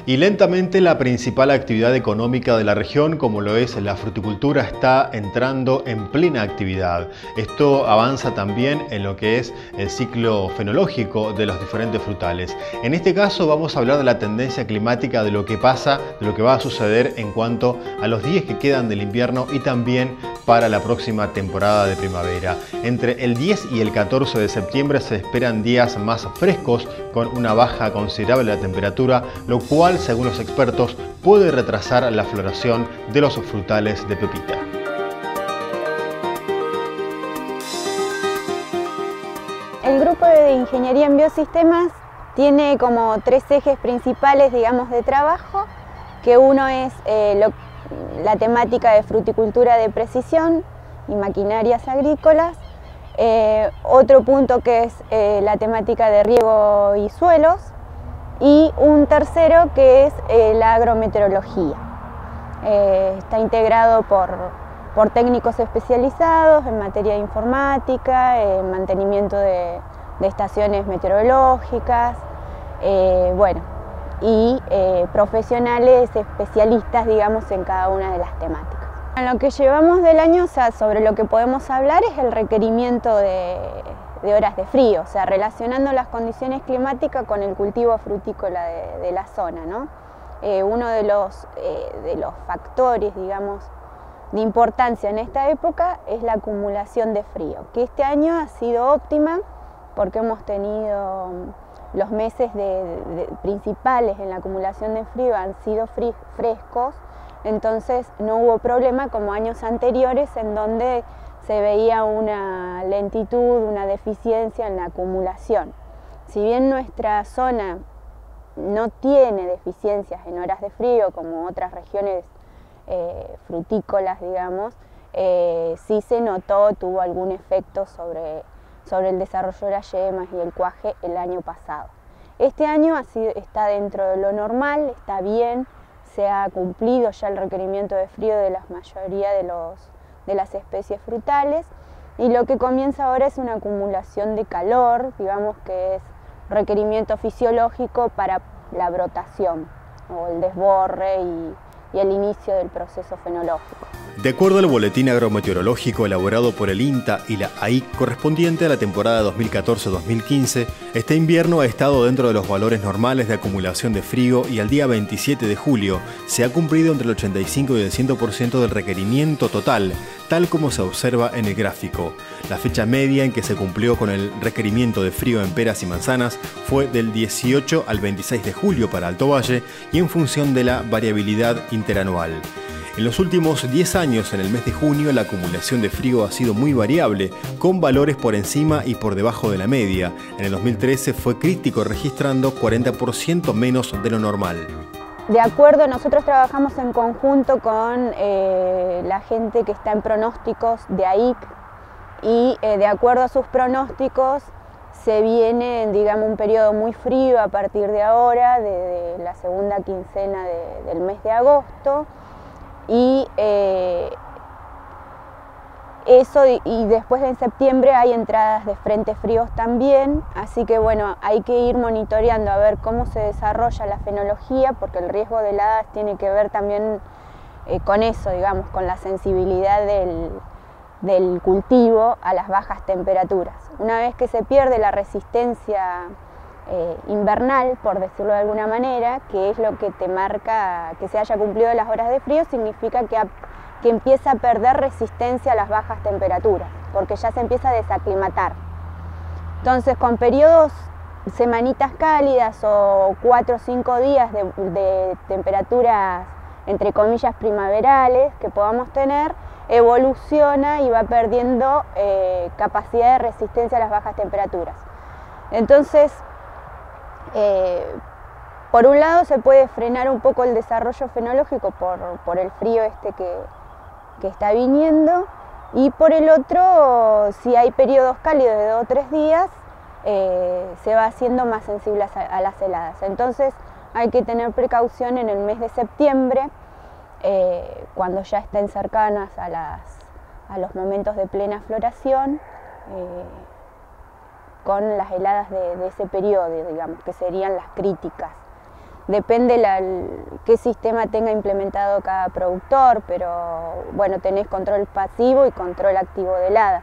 Y lentamente la principal actividad económica de la región, como lo es la fruticultura, está entrando en plena actividad. Esto avanza también en lo que es el ciclo fenológico de los diferentes frutales. En este caso vamos a hablar de la tendencia climática, de lo que pasa, de lo que va a suceder en cuanto a los días que quedan del invierno y también para la próxima temporada de primavera. Entre el 10 y el 14 de septiembre se esperan días más frescos con una baja considerable de la temperatura, lo cual, según los expertos, puede retrasar la floración de los frutales de pepita. El grupo de Ingeniería en Biosistemas tiene como tres ejes principales, digamos, de trabajo, que uno es la temática de fruticultura de precisión y maquinarias agrícolas, otro punto que es la temática de riego y suelos, y un tercero que es la agrometeorología. Está integrado por técnicos especializados en materia de informática, mantenimiento de estaciones meteorológicas, y profesionales especialistas, digamos, en cada una de las temáticas. En lo que llevamos del año, o sea, sobre lo que podemos hablar es el requerimiento de horas de frío, o sea, relacionando las condiciones climáticas con el cultivo frutícola de la zona, ¿no? Uno de los factores, digamos, de importancia en esta época es la acumulación de frío, que este año ha sido óptima porque hemos tenido los meses principales en la acumulación de frío han sido frescos, entonces no hubo problema como años anteriores en donde se veía una lentitud, una deficiencia en la acumulación. Si bien nuestra zona no tiene deficiencias en horas de frío como otras regiones frutícolas, digamos, sí se notó, tuvo algún efecto sobre el desarrollo de las yemas y el cuaje el año pasado. Este año está dentro de lo normal, está bien, se ha cumplido ya el requerimiento de frío de la mayoría de las especies frutales, y lo que comienza ahora es una acumulación de calor, digamos que es requerimiento fisiológico para la brotación o el desborre y el inicio del proceso fenológico. De acuerdo al boletín agrometeorológico elaborado por el INTA y la AIC correspondiente a la temporada 2014-2015, este invierno ha estado dentro de los valores normales de acumulación de frío y al día 27 de julio se ha cumplido entre el 85 y el 100% del requerimiento total, tal como se observa en el gráfico. La fecha media en que se cumplió con el requerimiento de frío en peras y manzanas fue del 18 al 26 de julio para Alto Valle y en función de la variabilidad interanual. En los últimos 10 años, en el mes de junio, la acumulación de frío ha sido muy variable, con valores por encima y por debajo de la media. En el 2013 fue crítico, registrando 40% menos de lo normal. De acuerdo, nosotros trabajamos en conjunto con la gente que está en pronósticos de AIC y de acuerdo a sus pronósticos se viene, digamos, un periodo muy frío a partir de ahora, de la segunda quincena del mes de agosto, y después en septiembre hay entradas de frentes fríos también, así que bueno, hay que ir monitoreando a ver cómo se desarrolla la fenología, porque el riesgo de heladas tiene que ver también con eso, digamos, con la sensibilidad del cultivo a las bajas temperaturas. Una vez que se pierde la resistencia invernal, por decirlo de alguna manera, que es lo que te marca que se haya cumplido las horas de frío, significa que empieza a perder resistencia a las bajas temperaturas, porque ya se empieza a desaclimatar. Entonces, con periodos, semanitas cálidas o 4 o 5 días de temperaturas, entre comillas, primaverales que podamos tener, evoluciona y va perdiendo capacidad de resistencia a las bajas temperaturas. Entonces, por un lado se puede frenar un poco el desarrollo fenológico por el frío que está viniendo, y por el otro, si hay periodos cálidos de 2 o 3 días, se va haciendo más sensible a las heladas. Entonces hay que tener precaución en el mes de septiembre, cuando ya estén cercanas a los momentos de plena floración, con las heladas de ese periodo, digamos, que serían las críticas. Depende qué sistema tenga implementado cada productor, pero bueno, tenés control pasivo y control activo de heladas.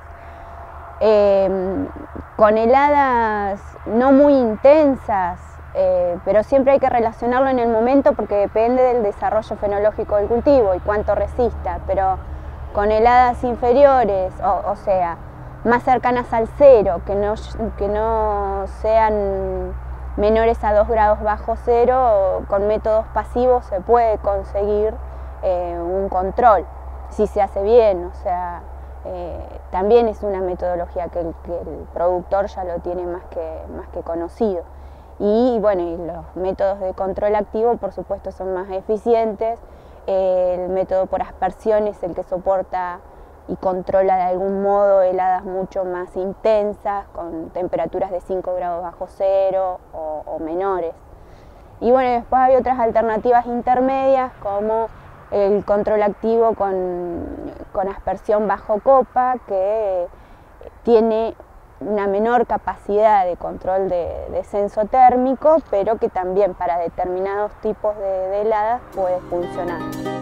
Con heladas no muy intensas, pero siempre hay que relacionarlo en el momento porque depende del desarrollo fenológico del cultivo y cuánto resista, pero con heladas inferiores, o sea, más cercanas al cero, que no sean menores a 2 grados bajo cero, con métodos pasivos se puede conseguir un control, si se hace bien, o sea, también es una metodología que el productor ya lo tiene más que conocido. Y bueno, y los métodos de control activo por supuesto son más eficientes. El método por aspersión es el que soporta y controla de algún modo heladas mucho más intensas, con temperaturas de 5 grados bajo cero o menores. Y bueno, después hay otras alternativas intermedias como el control activo con aspersión bajo copa, que tiene una menor capacidad de control de descenso térmico, pero que también para determinados tipos de heladas puede funcionar.